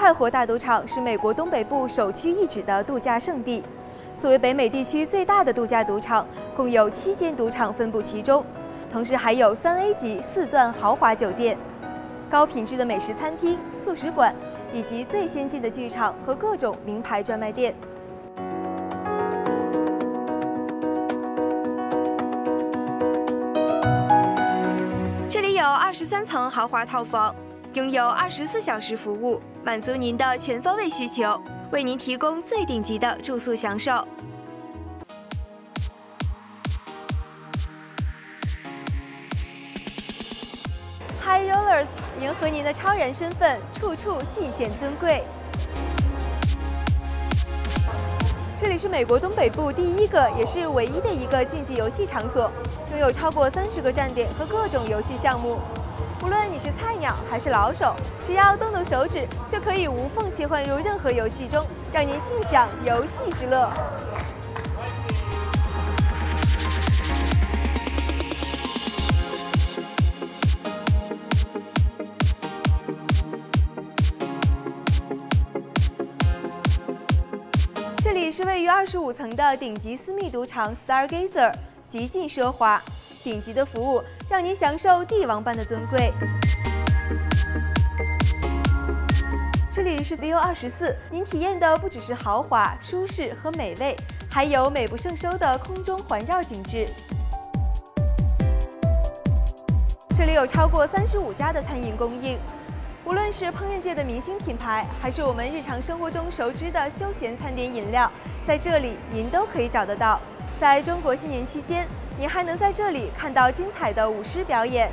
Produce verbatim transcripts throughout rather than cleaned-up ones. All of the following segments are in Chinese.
快活大赌场是美国东北部首屈一指的度假胜地。作为北美地区最大的度假赌场，共有七间赌场分布其中，同时还有三 A 级四钻豪华酒店、高品质的美食餐厅、素食馆，以及最先进的剧场和各种名牌专卖店。 这里有二十三层豪华套房，拥有二十四小时服务，满足您的全方位需求，为您提供最顶级的住宿享受。High Rollers 迎合您的超然身份，处处尽显尊贵。 这里是美国东北部第一个，也是唯一的一个竞技游戏场所，拥有超过三十个站点和各种游戏项目。无论你是菜鸟还是老手，只要动动手指，就可以无缝切换入任何游戏中，让您尽享游戏之乐。 这里是位于二十五层的顶级私密赌场 Stargazer， 极尽奢华，顶级的服务让您享受帝王般的尊贵。这里是 View 二十四，您体验的不只是豪华、舒适和美味，还有美不胜收的空中环绕景致。这里有超过三十五家的餐饮供应。 无论是烹饪界的明星品牌，还是我们日常生活中熟知的休闲餐点饮料，在这里您都可以找得到。在中国新年期间，您还能在这里看到精彩的舞狮表演。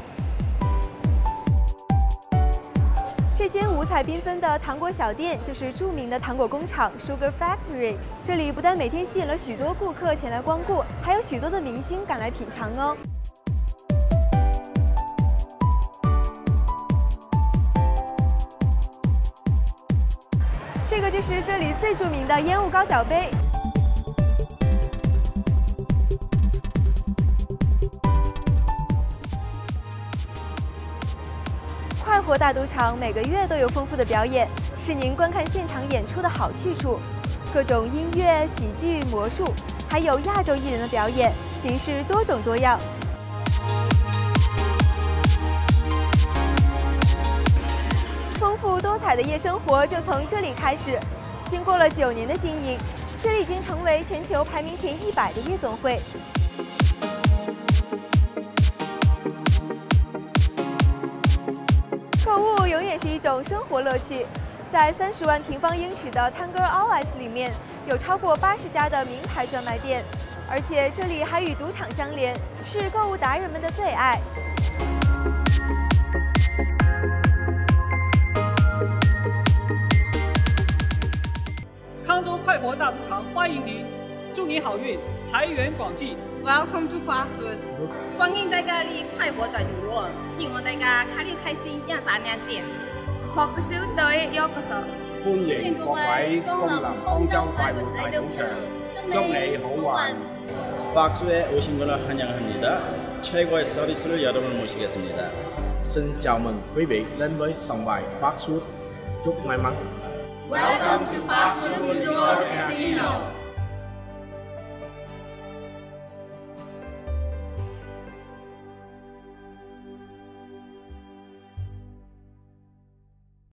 这间五彩缤纷的糖果小店就是著名的糖果工厂 Sugar Factory。这里不但每天吸引了许多顾客前来光顾，还有许多的明星赶来品尝哦。 这个就是这里最著名的烟雾高脚杯。快活大赌场每个月都有丰富的表演，是您观看现场演出的好去处。各种音乐、喜剧、魔术，还有亚洲艺人的表演，形式多种多样。 丰富多彩的夜生活就从这里开始。经过了九年的经营，这里已经成为全球排名前一百的夜总会。购物永远是一种生活乐趣。在三十万平方英尺的 Tanger Outlets 里面，有超过八十家的名牌专卖店，而且这里还与赌场相连，是购物达人们的最爱。 康州快活大赌场欢迎您，祝你好运，财源廣進。 Welcome to Fastwoods， 歡迎大家嚟快活大賭場，希望大家卡了開心，一散兩節。 Fokusud隊ようこそ， 歡迎各位光臨康州快活大賭場，祝你好運。 박수에 오신 걸 환영합니다. 최고의 서비스를 여러분을 모시겠습니다. Xin chào mừng quý vị đến với sòng bài Fastwood, chúc may mắn. Welcome to Fastwood Resort Casino.